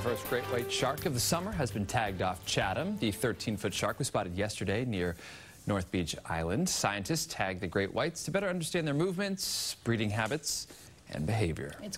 first great white shark of the summer has been tagged off Chatham. The 13-foot shark was spotted yesterday near North Beach Island. Scientists tagged the great whites to better understand their movements, breeding habits, and behavior.